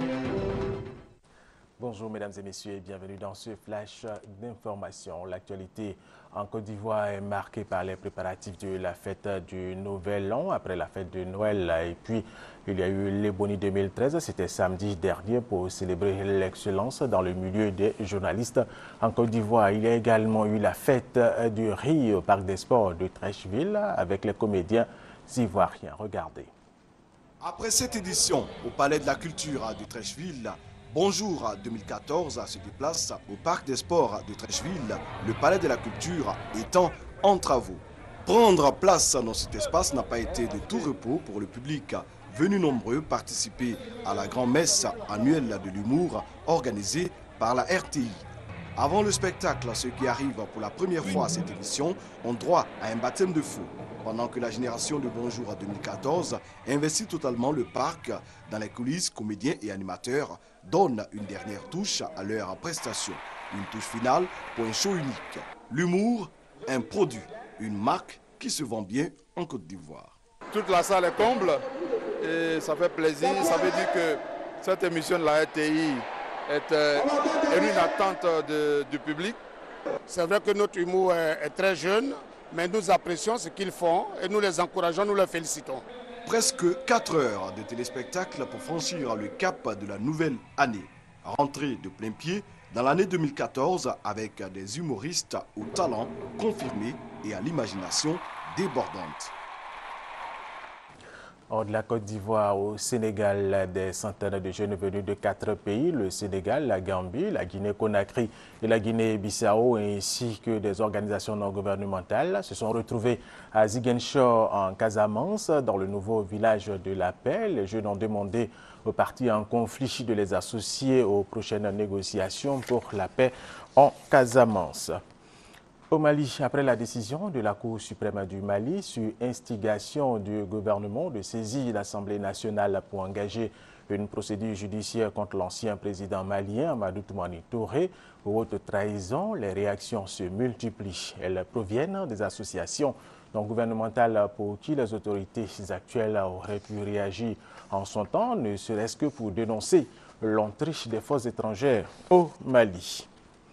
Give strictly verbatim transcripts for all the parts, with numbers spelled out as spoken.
Bonjour mesdames et messieurs et bienvenue dans ce flash d'information. L'actualité en Côte d'Ivoire est marquée par les préparatifs de la fête du Nouvel An après la fête de Noël. Et puis il y a eu l'Ebony deux mille treize, c'était samedi dernier pour célébrer l'excellence dans le milieu des journalistes en Côte d'Ivoire. Il y a également eu la fête du riz au Parc des Sports de Treichville avec les comédiens ivoiriens. Regardez. Après cette édition au Palais de la Culture de Treichville, Bonjour deux mille quatorze se déplace au Parc des Sports de Treichville, le Palais de la Culture étant en travaux. Prendre place dans cet espace n'a pas été de tout repos pour le public, venu nombreux participer à la grand-messe annuelle de l'humour organisée par la R T I. Avant le spectacle, ceux qui arrivent pour la première fois à cette émission ont droit à un baptême de feu, pendant que la génération de Bonjour deux mille quatorze investit totalement le parc dans les coulisses, comédiens et animateurs donnent une dernière touche à leur prestation. Une touche finale pour un show unique. L'humour, un produit, une marque qui se vend bien en Côte d'Ivoire. Toute la salle est comble et ça fait plaisir. Ça veut dire que cette émission de la R T I est, euh, est une attente de, du public. C'est vrai que notre humour est, est très jeune, mais nous apprécions ce qu'ils font et nous les encourageons, nous les félicitons. Presque quatre heures de téléspectacle pour franchir le cap de la nouvelle année. Rentrée de plein pied dans l'année deux mille quatorze avec des humoristes au talent confirmé et à l'imagination débordante. Hors de la Côte d'Ivoire au Sénégal, des centaines de jeunes venus de quatre pays, le Sénégal, la Gambie, la Guinée-Conakry et la Guinée-Bissau, ainsi que des organisations non gouvernementales, se sont retrouvés à Ziguinchor en Casamance, dans le nouveau village de la paix. Les jeunes ont demandé aux partis en conflit de les associer aux prochaines négociations pour la paix en Casamance. Au Mali, après la décision de la Cour suprême du Mali sur instigation du gouvernement de saisir l'Assemblée nationale pour engager une procédure judiciaire contre l'ancien président malien Amadou Toumani Touré pour haute trahison, les réactions se multiplient. Elles proviennent des associations non gouvernementales pour qui les autorités actuelles auraient pu réagir en son temps, ne serait-ce que pour dénoncer l'entrée des forces étrangères au Mali.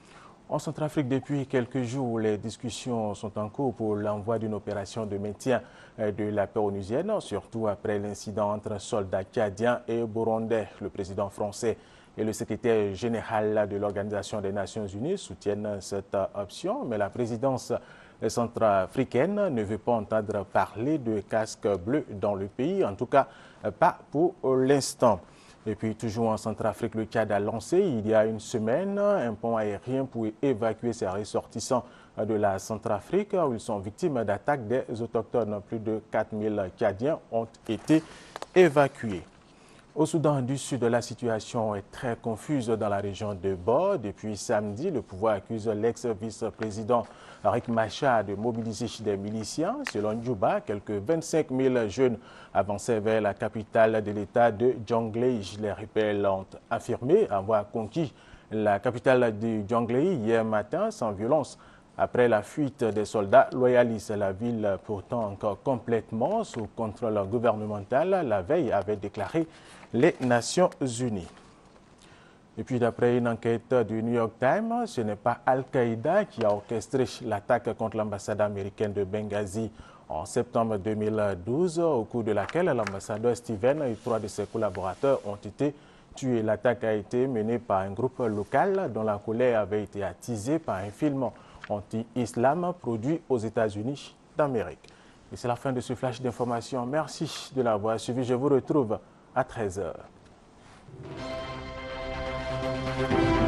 En Centrafrique, depuis quelques jours, les discussions sont en cours pour l'envoi d'une opération de maintien de la paix onusienne, surtout après l'incident entre soldats tchadiens et burundais. Le président français et le secrétaire général de l'Organisation des Nations Unies soutiennent cette option, mais la présidence centrafricaine ne veut pas entendre parler de casque bleu dans le pays, en tout cas pas pour l'instant. Et puis, toujours en Centrafrique, le Tchad a lancé il y a une semaine un pont aérien pour évacuer ses ressortissants de la Centrafrique où ils sont victimes d'attaques des autochtones. Plus de quatre mille Tchadiens ont été évacués. Au Soudan du Sud, la situation est très confuse dans la région de Bor. Depuis samedi, le pouvoir accuse l'ex-vice-président Riek Machar de mobiliser des miliciens. Selon Djouba, quelques vingt-cinq mille jeunes avançaient vers la capitale de l'État de Jonglei. Les rebelles ont affirmé avoir conquis la capitale de Jonglei hier matin sans violence. Après la fuite des soldats loyalistes, la ville, pourtant encore complètement sous contrôle gouvernemental, la veille avait déclaré les Nations Unies. Et puis d'après une enquête du New York Times, ce n'est pas Al-Qaïda qui a orchestré l'attaque contre l'ambassade américaine de Benghazi en septembre deux mille douze, au cours de laquelle l'ambassadeur Steven et trois de ses collaborateurs ont été tués. L'attaque a été menée par un groupe local dont la colère avait été attisée par un film anti-islam produit aux États-Unis d'Amérique. Et c'est la fin de ce flash d'information. Merci de l'avoir suivi. Je vous retrouve à treize heures.